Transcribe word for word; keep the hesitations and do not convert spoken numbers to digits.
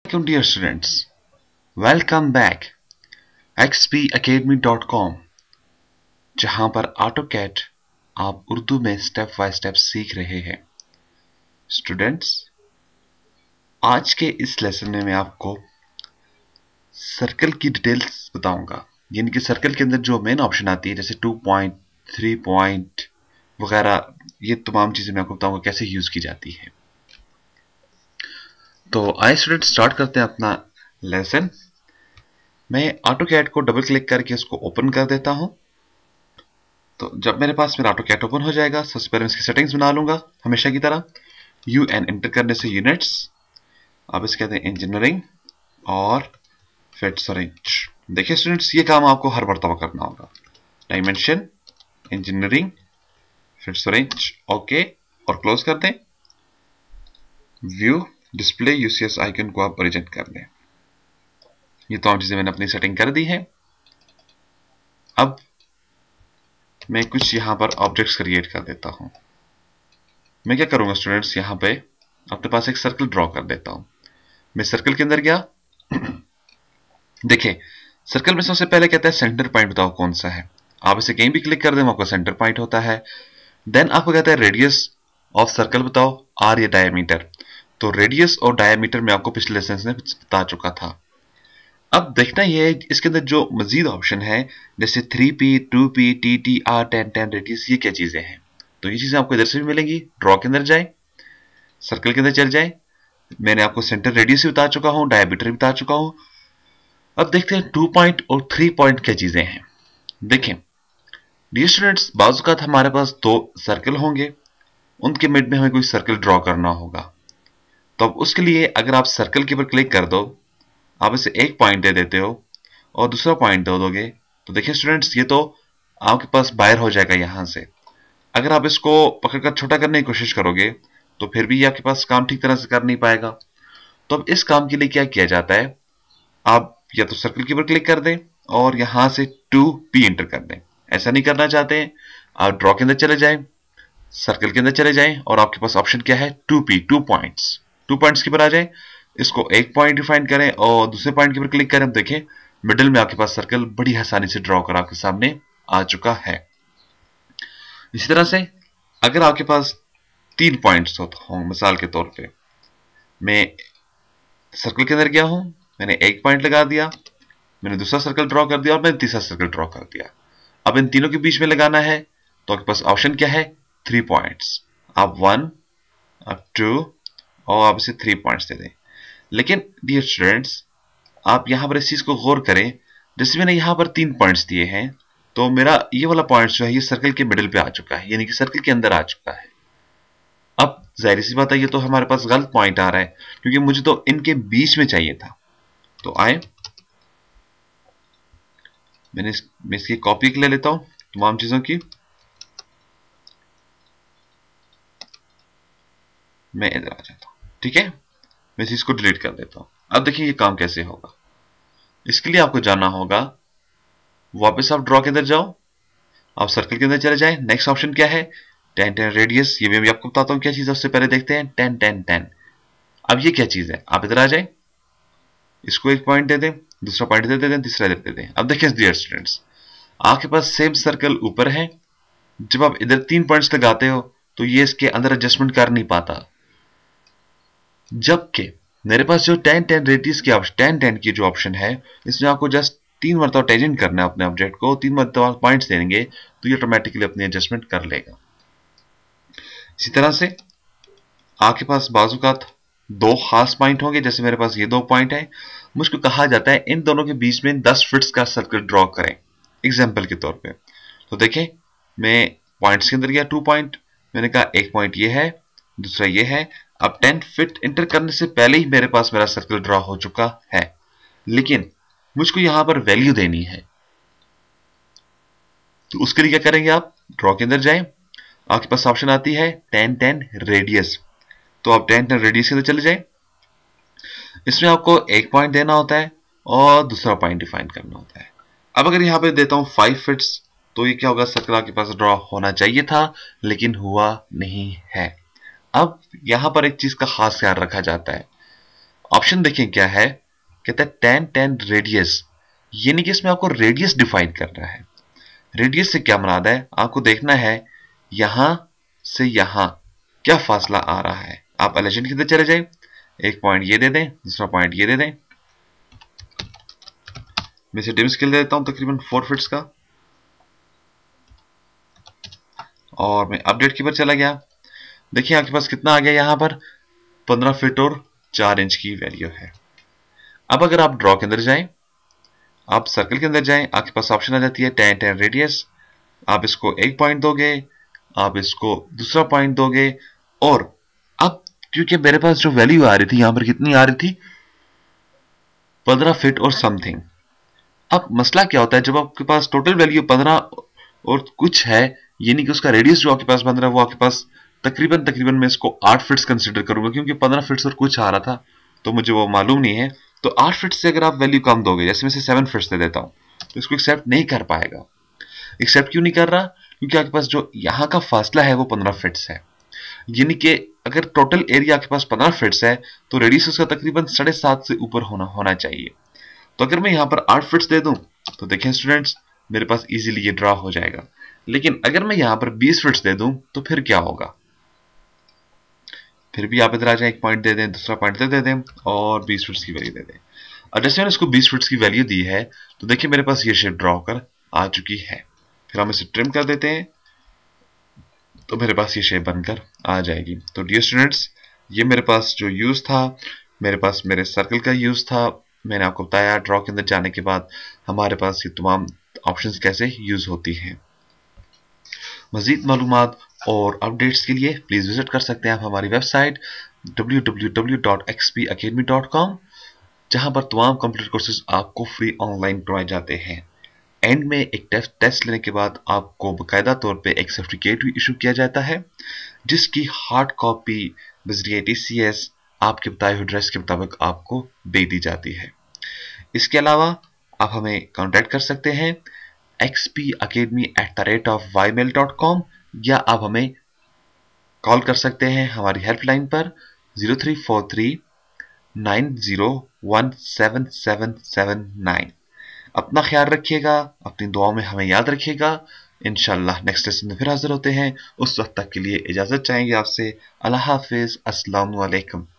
Welcome dear students, welcome back X P academy dot com, जहां पर AutoCAD आप उर्दू में स्टेप बाय स्टेप सीख रहे हैं। स्टूडेंट्स, आज के इस लेसन में मैं आपको सर्कल की डिटेल्स बताऊंगा, यानी कि सर्कल के अंदर जो मेन ऑप्शन आती है जैसे टू पॉइंट, थ्री पॉइंट वगैरह, ये तमाम चीजें मैं आपको बताऊंगा कैसे यूज की जाती है। तो आइए स्टूडेंट स्टार्ट करते हैं अपना लेसन। मैं ऑटोकैड को डबल क्लिक करके इसको ओपन कर देता हूं। तो जब मेरे पास मेरा ऑटोकैड ओपन हो जाएगा, सबसे पहले इसकी सेटिंग्स बना लूंगा हमेशा की तरह। यू एन एंटर करने से यूनिट्स, आप इसे कहते हैं इंजीनियरिंग और फिट्स रेंज। देखिए स्टूडेंट्स, ये काम आपको हर मरतबा करना होगा। Dimension, engineering, fits range, okay और क्लोज कर दें। व्यू, डिस्प्ले, यूसीएस आइकन को आप ओरिजिन कर दें। ये तमाम चीजें मैंने अपनी सेटिंग कर दी है। अब मैं कुछ यहां पर ऑब्जेक्ट्स क्रिएट कर देता हूं। मैं क्या करूंगा स्टूडेंट्स, यहां पे अपने पास एक सर्कल ड्रॉ कर देता हूं। मैं सर्कल के अंदर गया। देखिए, सर्कल में सबसे पहले कहता है सेंटर पॉइंट बताओ कौन सा है। आप इसे कहीं भी क्लिक कर दें, आपका सेंटर पॉइंट होता है। देन आपको कहता है रेडियस ऑफ सर्कल बताओ, आर या डायमीटर। तो रेडियस और डायमीटर में आपको पिछले लेसन में बता चुका था। अब देखना यह है इसके अंदर जो मजीद ऑप्शन है जैसे three P, two P, T T, R, ten, ten radius, ये क्या चीजें हैं। तो ये चीजें आपको इधर से भी मिलेंगी। ड्रॉ के अंदर जाए, सर्कल के अंदर चल जाए। मैंने आपको सेंटर रेडियस भी बता चुका हूं, डायमीटर भी बता चुका हूं। अब देखते हैं टू पॉइंट और थ्री पॉइंट क्या चीजें हैं। देखें डियर स्टूडेंट्स, बाजुकात हमारे पास दो सर्कल होंगे, उनके मिड में हमें कोई सर्कल ड्रॉ करना होगा। तो अब उसके लिए अगर आप सर्कल के ऊपर क्लिक कर दो, आप इसे एक पॉइंट दे देते हो और दूसरा पॉइंट दे दोगे, तो देखिए स्टूडेंट्स, ये तो आपके पास बाहर हो जाएगा यहां से। अगर आप इसको पकड़कर छोटा करने की कोशिश करोगे तो फिर भी आपके पास काम ठीक तरह से कर नहीं पाएगा। तो अब इस काम के लिए क्या किया जाता है, आप या तो सर्कल के ऊपर क्लिक कर दें और यहां से टू पी एंटर कर दें। ऐसा नहीं करना चाहते हैं, आप ड्रॉ के अंदर चले जाएं, सर्कल के अंदर चले जाएं और आपके पास ऑप्शन क्या है, two P, two points. Two points के ऊपर आ जाए, इसको एक पॉइंट डिफाइन करें और दूसरे पॉइंट के ऊपर क्लिक करें। देखें मिडिल में आपके पास सर्कल बड़ी आसानी से ड्रॉ कर आपके सामने आ चुका है। इसी तरह से अगर आपके पास तीन पॉइंट्स हों, मिसाल के तौर पे मैं सर्कल के अंदर गया हूं, मैंने एक पॉइंट लगा दिया, मैंने दूसरा सर्कल ड्रॉ कर दिया और मैंने तीसरा सर्कल ड्रॉ कर दिया। अब इन तीनों के बीच में लगाना है तो आपके पास ऑप्शन क्या है, थ्री पॉइंट्स। आप वन, आप टू और आप इसे थ्री पॉइंट्स दे दें। लेकिन डियर स्टूडेंट्स, आप यहां पर इस चीज को गौर करें, जैसे मैंने यहां पर तीन पॉइंट्स दिए हैं तो मेरा ये वाला पॉइंट जो है ये सर्कल के मिडिल पे आ चुका है, यानी कि सर्कल के अंदर आ चुका है। अब जाहिर सी बात है, ये तो हमारे पास गलत पॉइंट आ रहा है क्योंकि मुझे तो इनके बीच में चाहिए था। तो आए मैंने इस, मैं इसकी कॉपी ले लेता हूं तमाम चीजों की। मैं इधर आ जाता हूं, ठीक है। मैं इस चीज को डिलीट कर देता हूं। अब देखिए ये काम कैसे होगा। इसके लिए आपको जाना होगा, वापस आप ड्रॉ के अंदर जाओ, आप सर्कल के अंदर चले जाएं। नेक्स्ट ऑप्शन क्या है, टेन, टेन रेडियस। ये मैं भी आपको बताता हूं क्या चीज है, उससे पहले देखते हैं टेन, टेन, टेन। अब ये क्या चीज है, आप इधर आ जाएं, इसको एक पॉइंट दे दें, दूसरा पॉइंट दे दें, तीसरा दे दे दें। अब देखिए डियर स्टूडेंट्स, आपके पास सेम सर्कल ऊपर है। जब आप इधर तीन पॉइंट्स लगाते हो तो ये इसके अंदर एडजस्टमेंट कर नहीं पाता, जबकि मेरे पास जो टेन, टेन रेडियस की ऑप्शन, टेन, टेन की जो ऑप्शन है, इसमें आपको जस्ट तीन मरतबा टेंजेंट करना है अपने ऑब्जेक्ट को, तीन मरतबा पॉइंट्स देंगे तो ये ऑटोमेटिकली अपनी एडजस्टमेंट कर लेगा। इसी तरह से आपके पास बाजुकात दो खास पॉइंट होंगे, जैसे मेरे पास ये दो पॉइंट है, मुझको कहा जाता है इन दोनों के बीच में दस फिट्स का सर्कल ड्रॉ करें एग्जाम्पल के तौर पे। तो देखें मैं पॉइंट्स के अंदर गया, टू पॉइंट, मैंने कहा एक पॉइंट ये है, दूसरा ये है। अब टेन फिट एंटर करने से पहले ही मेरे पास मेरा सर्कल ड्रॉ हो चुका है, लेकिन मुझको यहां पर वैल्यू देनी है। तो उसके लिए क्या करेंगे, आप ड्रॉ के अंदर जाएं, आपके पास ऑप्शन आती है टेन, टेन रेडियस। तो आप टेन, टेन रेडियस के अंदर चले जाएं। इसमें आपको एक पॉइंट देना होता है और दूसरा पॉइंट डिफाइन करना होता है। अब अगर यहां पे देता हूं फाइव फिट्स, तो ये क्या होगा, सर्कल आपके पास ड्रॉ होना चाहिए था लेकिन हुआ नहीं है। अब यहां पर एक चीज का खास ख्याल रखा जाता है, ऑप्शन देखें क्या है, कहता है टेन टेन रेडियस, यानी कि इसमें आपको रेडियस डिफाइन करना है। रेडियस से क्या मुराद है, आपको देखना है यहां से यहां क्या फासला आ रहा है। आप एलिजेंट की तरफ चले जाए, एक पॉइंट ये दे दें, दूसरा पॉइंट ये दे दें। मैं इसे डिम स्केल दे देता हूं तकरीबन फोर फिट्स का, और मैं अपडेट की पर चला गया। देखिए आपके पास कितना आ गया, यहां पर पंद्रह फीट और चार इंच की वैल्यू है। अब अगर आप ड्रॉ के अंदर जाएं, आप सर्कल के अंदर जाएं, आपके पास ऑप्शन आ जाती है टेन टेन रेडियस। आप इसको एक पॉइंट दोगे, आप इसको दूसरा पॉइंट दोगे, और अब क्योंकि मेरे पास जो वैल्यू आ रही थी यहां पर कितनी आ रही थी, पंद्रह फीट और समथिंग। अब मसला क्या होता है, जब आपके पास टोटल वैल्यू पंद्रह और कुछ है, यानी कि उसका रेडियस जो आपके पास बन रहा है वो आपके पास तकरीबन तकरीबन मैं इसको आठ फिट्स कंसिडर करूंगा, क्योंकि पंद्रह फिट्स और कुछ आ रहा था तो मुझे वो मालूम नहीं है। तो आठ फिट से अगर आप वैल्यू कम दोगे, जैसे मैं सेवन फिट्स दे देता हूं, तो इसको एक्सेप्ट नहीं कर पाएगा। एक्सेप्ट क्यों नहीं कर रहा, क्योंकि आपके पास जो यहां का फासला है वो पंद्रह फिट्स है, यानी कि अगर टोटल एरिया आपके पास पंद्रह फिट्स है तो रेडियस उसका तकरीबन साढ़े सात से ऊपर होना होना चाहिए। तो अगर मैं यहां पर आठ फिट्स दे दूं तो देखें स्टूडेंट्स, मेरे पास इजीली ये ड्रॉ हो जाएगा। लेकिन अगर मैं यहां पर बीस फिट्स दे दूं तो फिर क्या होगा, फिर भी आप इधर आ जाए, एक पॉइंट दे दें, दूसरा पॉइंट दे, दे दें और बीस फिट्स की वैल्यू दे दें। और जैसे मैंने इसको बीस फिट्स की वैल्यू दी है तो देखिए मेरे पास ये शेप ड्रॉ कर आ चुकी है। फिर हम इसे ट्रिम कर देते हैं तो मेरे पास ये शेप बनकर आ जाएगी। तो डियर स्टूडेंट्स, ये मेरे पास जो यूज था, मेरे पास मेरे सर्कल का यूज था। मैंने आपको बताया ड्रॉ के अंदर जाने के बाद हमारे पास ये तमाम ऑप्शंस कैसे यूज होती हैं। मजीद मालूमात और अपडेट्स के लिए प्लीज विजिट कर सकते हैं आप हमारी website W W W dot X P academy dot com, जहां पर तमाम कंप्यूटर कोर्सेज आपको फ्री ऑनलाइन करवाए जाते हैं। एंड में एक टेस्ट टेस्ट लेने के बाद आपको बाकायदा तौर पे एक सर्टिफिकेट भी इशू किया जाता है, जिसकी हार्ड कॉपी बजरिए टी सी एस आपके बताए हुए एड्रेस के मुताबिक आपको दे दी जाती है। इसके अलावा आप हमें कांटेक्ट कर सकते हैं X P academy at the rate of Y mail dot com, या आप हमें कॉल कर सकते हैं हमारी हेल्पलाइन पर zero three four three nine zero one seven seven seven nine. अपना ख्याल रखिएगा, अपनी दुआओं में हमें याद रखिएगा। इंशाल्लाह नेक्स्ट लेसन में फिर हाजिर होते हैं, उस वक्त तक के लिए इजाजत चाहेंगे आपसे। अल्लाह हाफिज, अस्सलाम वालेकुम।